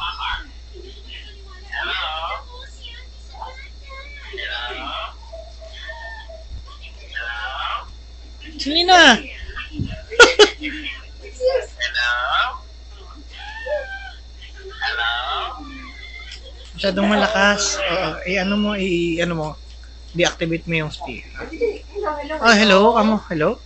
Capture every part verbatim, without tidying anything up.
Sige na. Masyadong malakas. Oo, eh, ano mo, i, ano mo, deactivate mo yung speaker. Ah, hello, amo, hello?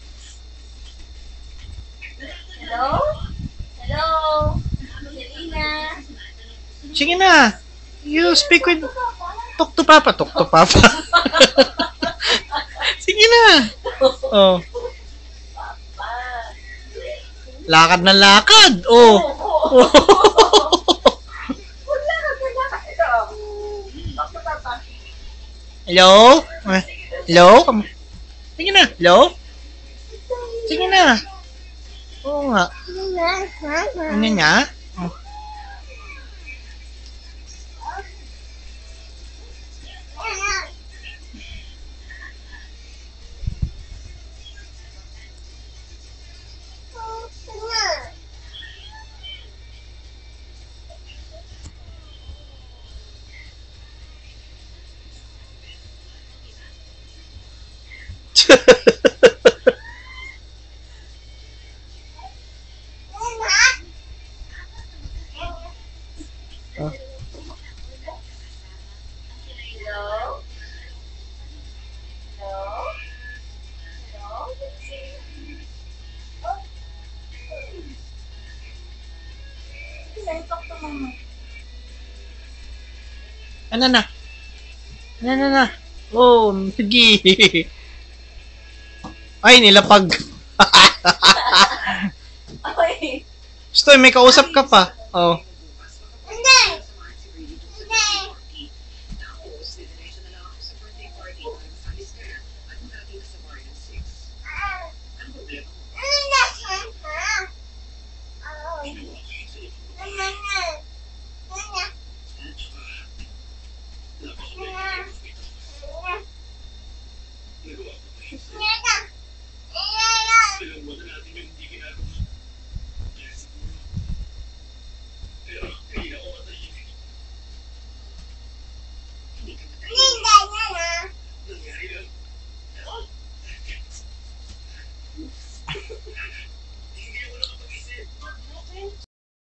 Hello? Hello? Selena? Sige na. You speak with, talk to papa, talk to papa. Sige na. Oh. Lakad na lakad. Oh. Wala ka wala ka. Ito. Talk to Papa. Hello? Eh, Hello? Sige na. Hello? Sige na. Oo nga. Ano niya? Oh. Oh. Hello? Hello? Hello? Hello? Talk to Mama. Ano na? Ano na na? Oh, sige. Ay, nilapag. Okay. Gusto, may kausap ka pa. Oh.